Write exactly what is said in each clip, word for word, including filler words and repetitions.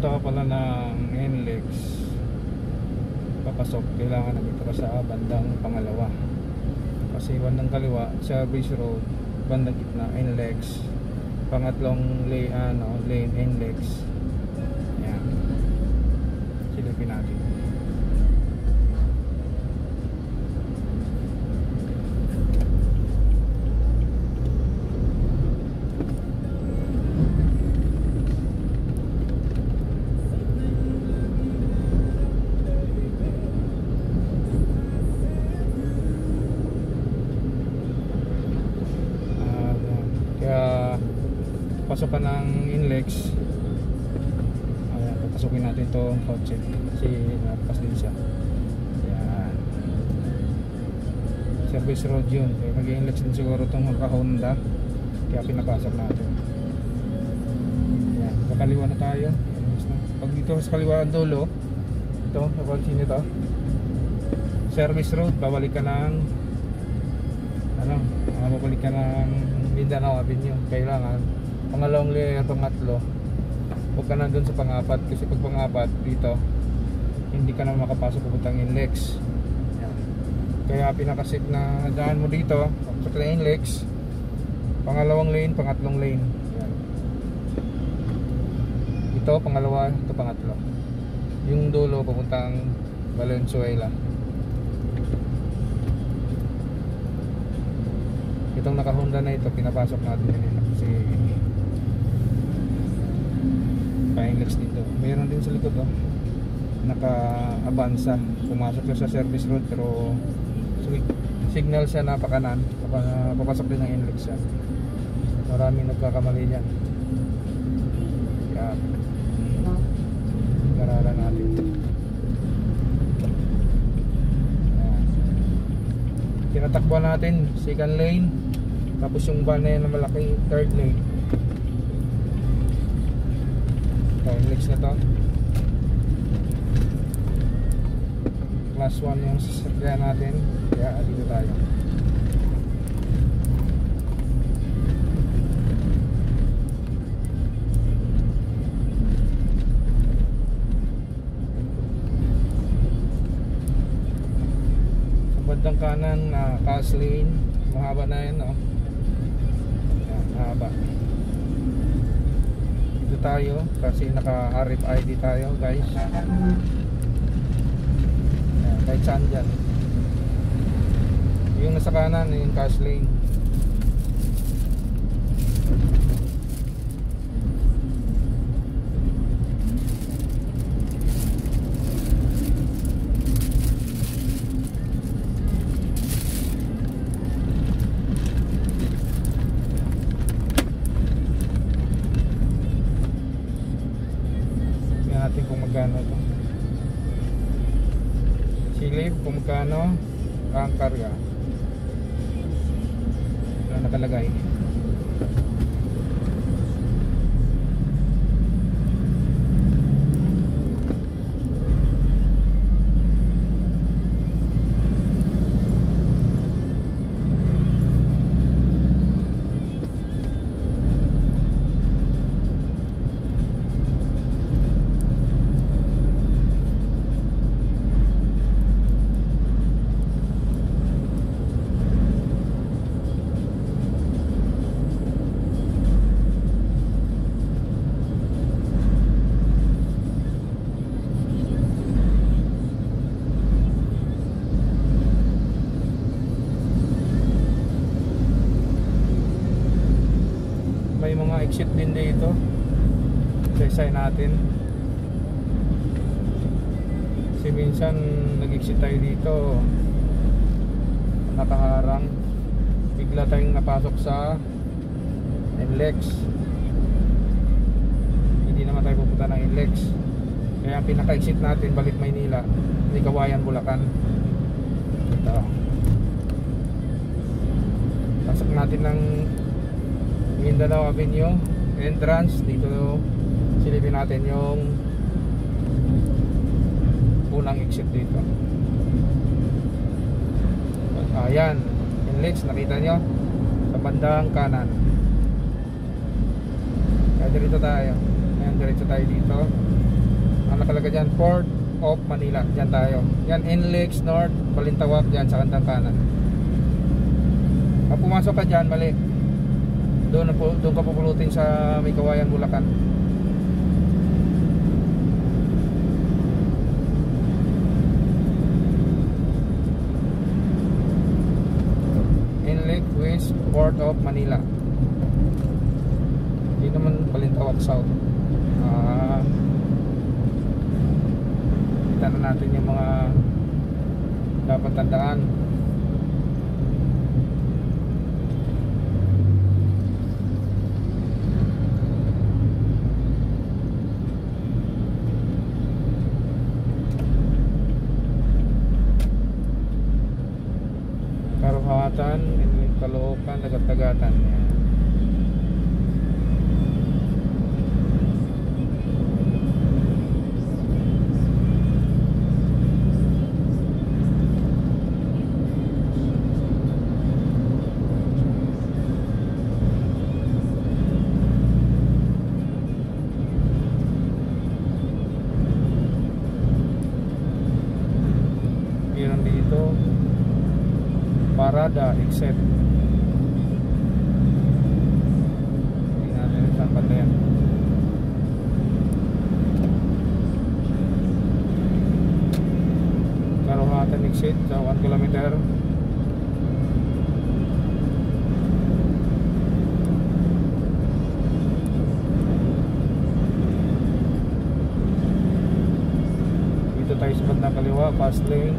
pupunta ka pala ng N L E X, papasok, kailangan nandito ka sa bandang pangalawa. Kasi bandang kaliwa, service road, bandang gitna, N L E X. Pangatlong lane, ano, lane, N L E X. Ayan. Silipin natin. Pasok ka ng N L E X. Ayan, papasukin natin itong kotse kasi napas din siya. Ayan, service road yun, kaya mag-N L E X din siguro itong Honda, kaya pinapasok natin. Ayan, kakaliwa na tayo. Pag dito sa kaliwa ang dulo, ito, napansin nito, service road, babalik ka ng ano, uh, babalik ka ng Mindanao Ave. Kailangan pangalawang layer, pangatlo, huwag ka na dun sa pangapat, kasi pag pangapat dito hindi ka na makapasok pupuntang N L E X. Yan. Kaya pinakasit na daan mo dito sa N L E X, pangalawang lane, pangatlong lane. Yan. Ito pangalawa, ito pangatlo, yung dulo papuntang Valenzuela. Itong naka Honda na ito pinapasok natin din kasi pa-N L E X dito. Mayroon din sa likod, oh, naka-Avanza, pumasok siya sa service road pero signal siya na pakanan, papasok din ng N L E X siya. Maraming nagkakamali yan, kaya garalan natin. Tinatakbo natin second lane, tapos yung van na yan na malaki third lane. N L E X na to, class one yung sasakyan natin, kaya dito tayo. Sa bandang kanan na uh, cars lane, mahaba na yan, no? Yan, mahaba. Tayo kasi naka R F I D tayo, guys. Ayan, kahit saan dyan. Yung nasa kanan yung cash lane. Kung magkano ito silip, kung magkano ang karga na nakalagay. May mga exit din dito sa side natin, kasi minsan nag-exit tayo dito, nakaharang, bigla tayong napasok sa N L E X, hindi naman tayo pupunta ng N L E X. Kaya ang pinaka-exit natin balik Maynila, may Kawayan, Bulacan. Ito, pasok natin ng Mindanao Avenue entrance. Dito silipin natin yung unang exit dito. Ayan, N L E X, nakita nyo sa bandang kanan. Kaya dirito tayo. Ayan, diretso tayo dito. Ang nakalagay dyan, Port of Manila. Dyan tayo. Yan, N L E X North, Balintawak dyan sa kantang kanan. Pag pumasok ka dyan, mali. Doon, doon ka pupulutin sa may Kawayan, Bulacan. N L E X West, Port of Manila. Hindi naman Balintawak South. Ah, kita na natin yung mga dapat tandaan. Karuhatan, Caloocan, Dagat-Dagatan. Yan. Meron dito parada exit. Hindi natin saan pa yan. Karuhatan exit sa one kilometer. Dito tayo sa bandang kaliwa, fast lane.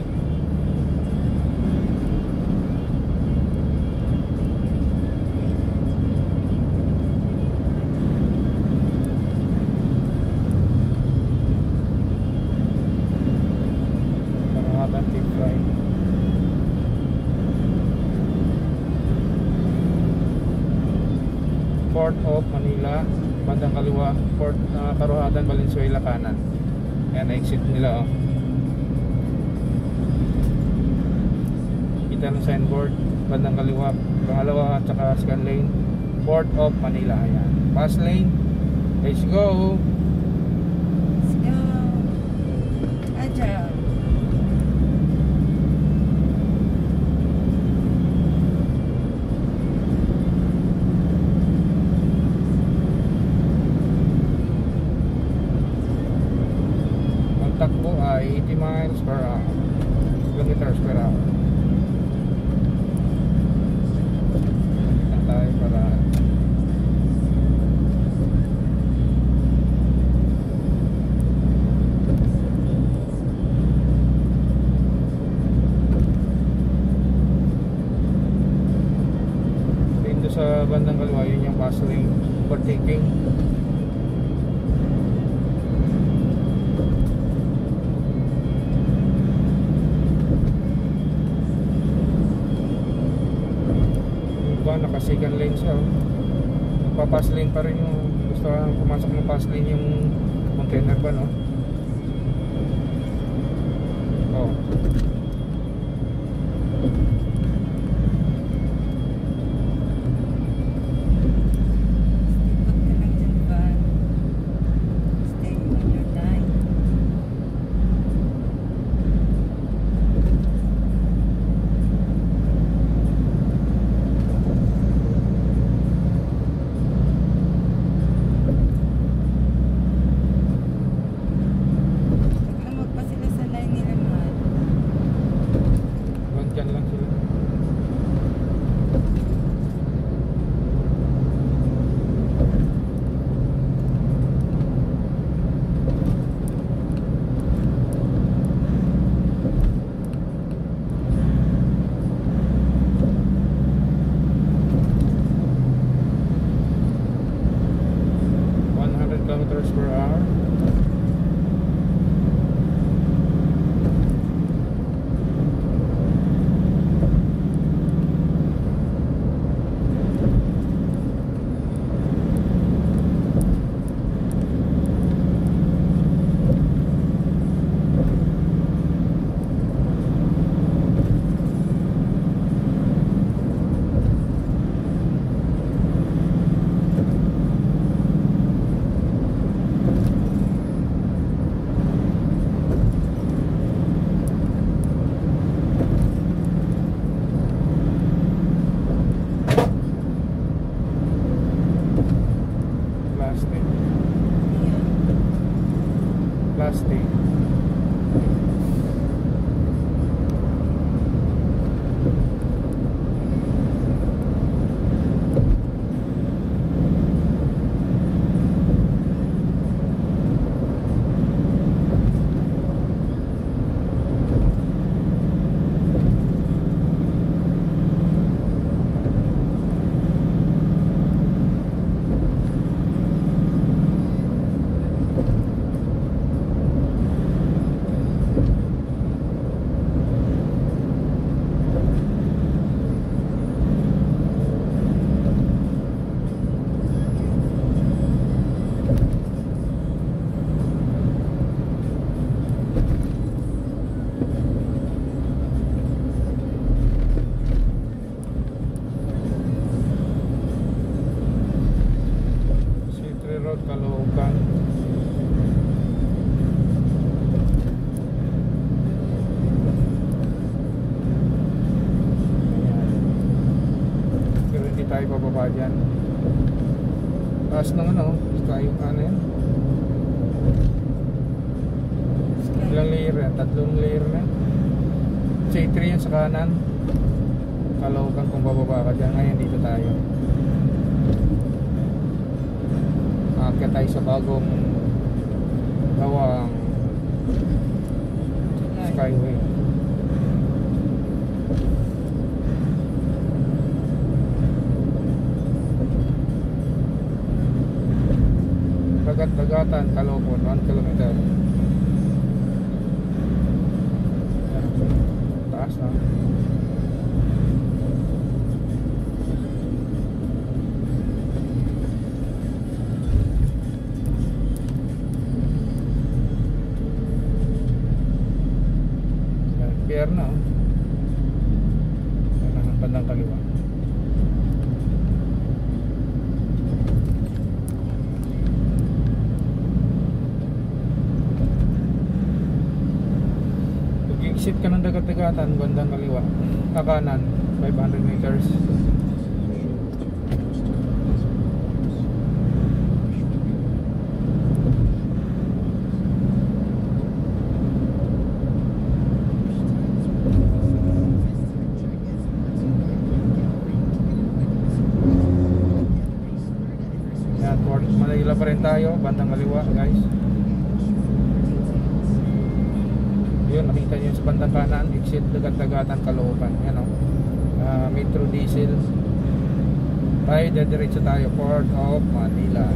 Port of Manila, bandang kaliwa, Port uh, Karuhatan, Valenzuela kanan. Ayan, exit nila, oh. Kita ng signboard, bandang kaliwa, pangalawa at saka scan lane, Port of Manila. Ayan, fast lane. Let's go. Let's go. Aja. Takbo ay eighty miles per hour, kilometers per hour. Lang tayo para dito sa bandang kaliwa, yun yung fast lane overtaking. Naka second lane siya, magpa-pass lane pa rin yung gusto kang pumasok ng pass lane yung container ba, no? Oh. kilometers per hour. Paste. Road, Caloocan. Ayan. Pero hindi tayo bababa dyan. Taas ng ano, tayo ano yan? Ilang layer yan? Tatlong layer na. C three yan sa kanan. Caloocan kung bababa ka dyan. Ngayon dito tayo. Aakyat tayo sa bagong gawang skyway. Dagat-dagatan, Caloocan, one kilometer. Taas na. Pier na, oh. Yan ang bandang kaliwa. Pag-exit ka ng dagat-dagatan, bandang kaliwa, kakanan, five hundred meters. Port of Manila pa rin tayo, bandang kaliwa guys. Yun, nakita nyo sa bandang kanan, exit dagat-dagatan, Caloocan. Yan o, uh, Metro Diesel. Tayo, dediretso tayo, Port of Manila.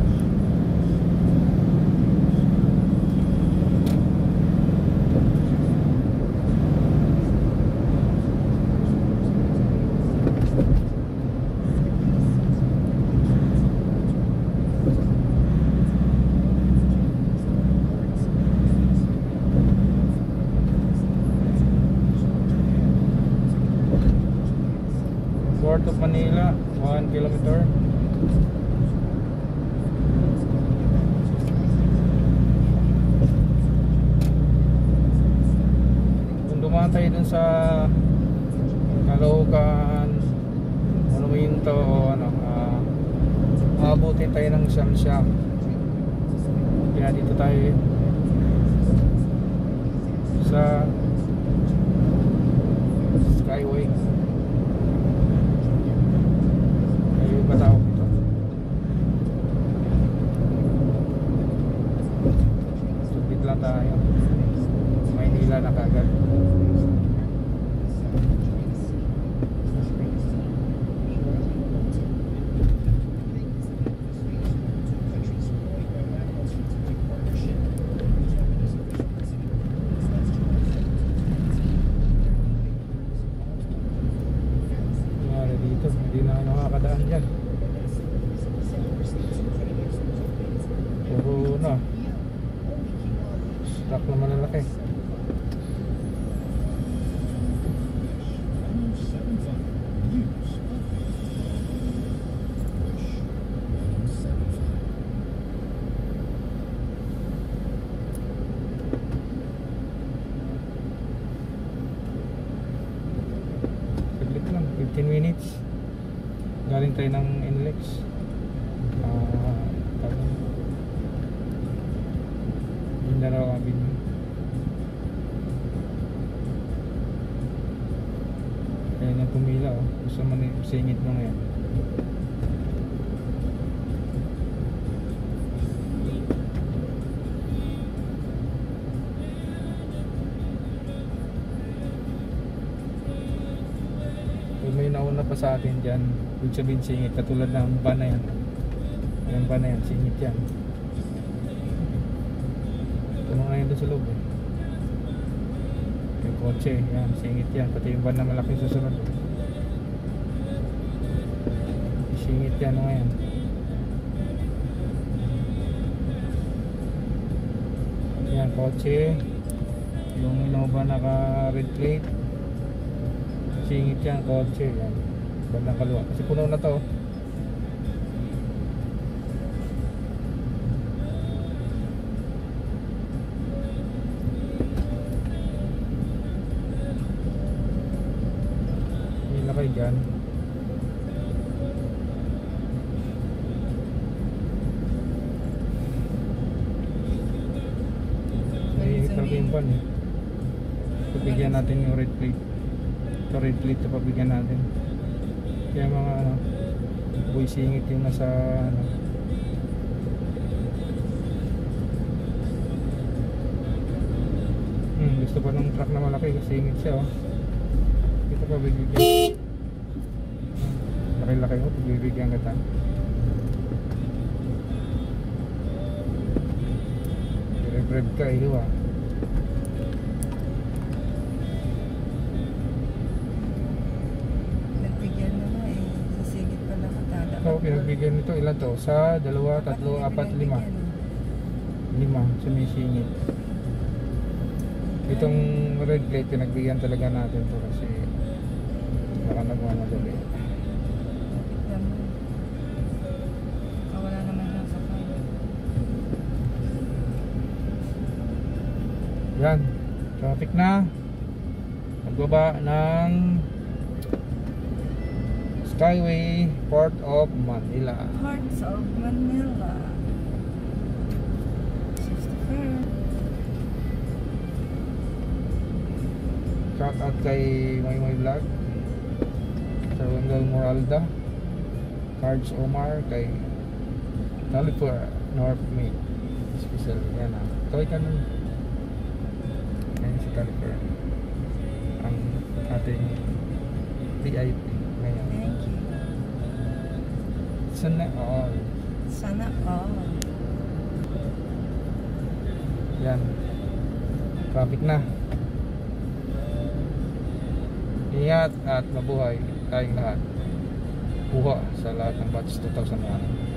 Port of Manila, one kilometer. Kung dumaan tayo dun sa Caloocan, Monumento o ano, uh, maabutin tayo ng siyam-siyam. Kaya dito tayo sa Skyway. Tao dito. Subit lang tayo. Maynila na kagad. Nangyari dito, hindi na nakakadaan dyan. Puro na stock na malalaki. Saglit lang, fifteen minutes. Galing tayo ng N L E X. Ah, uh, Mindanao Ave. Kaya na pumila oh. Gusto mo na singit mo ngayon. Kung may nauna pa sa atin dyan, ibig sabihin singit. Katulad ng van na yan. Yung van na yan, singit yan. Tulong na yun doon sa loob eh. Yung kotse, yan, singit yan. Pati yung van na malaking susunod. Singit yan o ngayon. Yan, kotse. Yung Innova naka red plate. Singit yan, kotse. Yan, bandang kaliwa. Kasi puno na to. Kayo dyan. Naiinit talaga yung van eh. Pabigyan natin yung red plate. Ito red plate ito pabigyan natin. Kaya mga ano, boy singit yung nasa ano. Hmm, gusto pa ng truck na malaki kasi singit siya oh. Ito pa bibigyan. Laki-laki mo, pagbibigyan kita. Rev-rev ka, ihiwa. Nagbigyan na nga eh. Sisingit pala katada. Oo, pinagbigyan nito. Ilan to? Sa dalawa, tatlo, apat, lima. Lima, sumisingit. Itong red plate, pinagbigyan talaga natin to kasi baka nagmamadali. Wala naman lang sa kanya. Yan, traffic na. Nagbaba ng Skyway, Port of Manila. Port of Manila. sixty-four. Shout out kay Moy Vlog, sa Wendell Moralda, Cards Omar, kay California North Main special. Yan ah, kaway ka nun. Yan si California, ang ating V I P ngayon. Thank you. Sana all. Sana all. Yan, traffic na. Ingat at mabuhay tayong lahat. Buha sa lahat ng batch two thousand one.